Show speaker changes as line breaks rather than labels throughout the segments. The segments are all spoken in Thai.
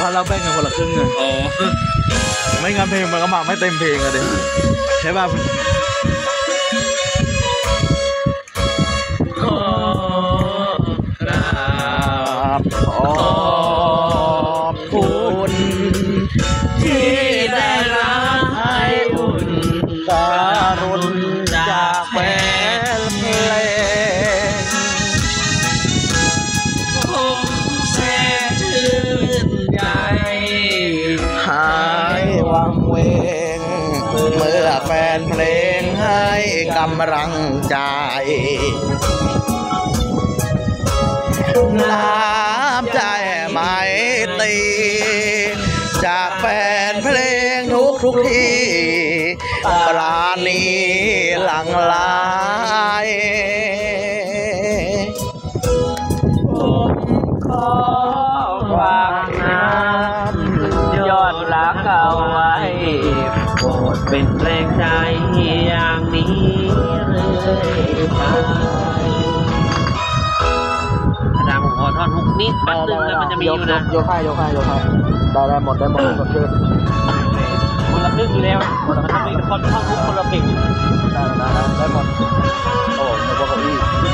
อนเราแบ่งกันคนละครึ่งไง
อ๋อ
ไม่งั้นเพลงมันก็มาไม่เต็มเพลงอะดิใช่ป่ะขอบคุณที่ได้รักให้อุ่นการุณจากแฟนเพลง
ผมแสนชื่นใจ
หายวังเวงเมื่อแฟนเพลงให้กำลังใจน้ำใจไม่ตีจากแฟนเพลงทุกที่ปราณีหลั่งไหล
ผมขอฝากน้ำยอดรักเอาไว้โปรดเป็นแรงใจอย่างนี้เลยไปอาจารย์ผมขอทอดฮุกนิดแป๊บนึงแล้วมันจะมีอยู่นะ
ยกให้ได้หมดหมดขึ้น
คนละครึ่งอยู่แล้วมันจะมีคนท่อนฮุกคนละเพลง
ได้หมดโอ้ในพวกนี้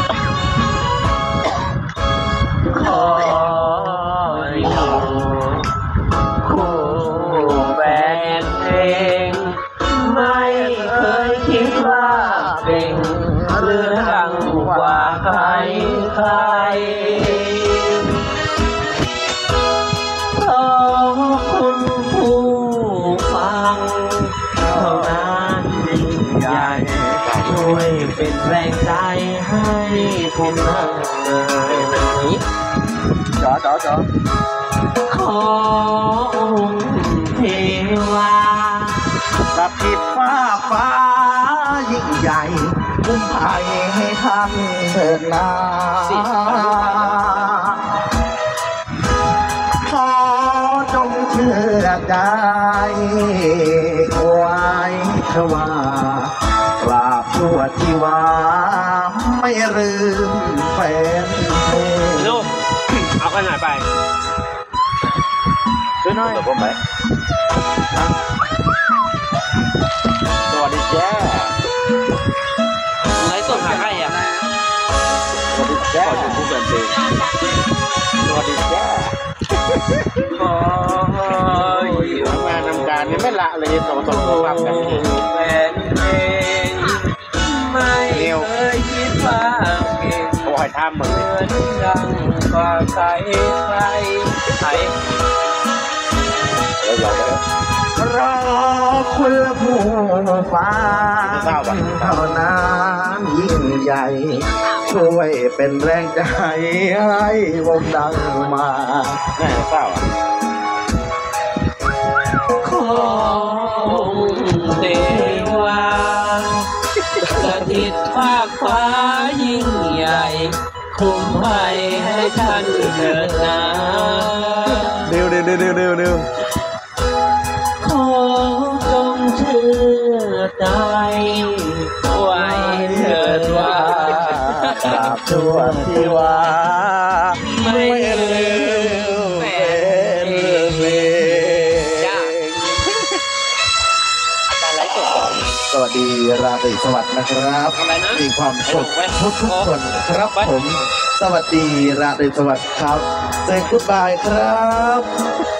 ขออยู่คู่แฟนเพลงไม่เคยคิดว่าเป็นเรื่องกว่าใครขอบคุณผู้ฟังเท่านั้นยิ่งใหญ่ช่วยเป็นแรงใจให้ผมนั่งเลย
จ๋อ
ขอองค์เทวา
ประพิดฟ้ายิ่งใหญ่คุ้มภัยให้ท่านเถิดนาขอจงเชื่อใจไว้เถอะว่ากราบชั่วที่ว่าไม่ลืมแฟน
ลูกเอากันหายไป
ช่วยหน่อยเดี๋ยวผมไปสวัสดีจ้า
ไลฟ์สดหาใครอ่ะ
สวัสดีจ้าขอผู้แฟนเพลงสวัสดีจ้า
ขออยู่
ทำงานทำการนี่ไม่ละเลยต่อความกัน
แฟนเพลงไม่เคยคิดว่าเก่ง
โอ้ยท่ามึง
ดังกว่าใคร
รอคุณผู้ฟังเท่านั้นยิ่งใหญ่ช่วยเป็นแรงใจให้วงดังมาแน่เศร้า
ขอเทวาสถิตภาคฟ้ายิ่งใหญ่คุ้มภัยให้ท่านเถิดนา
เร็ว
ขอจงเชื่อใจไว้เถิดว่า
ตราบชั่วที่ว่าไม่ลืมเป็นเพลงสวัสดีราตรีสวัสดิ์นะครับมีความสุขทุกคนครับผมสวัสดีราตรีสวัสดิ์ครับเซ็งกุ๊ดบายครับ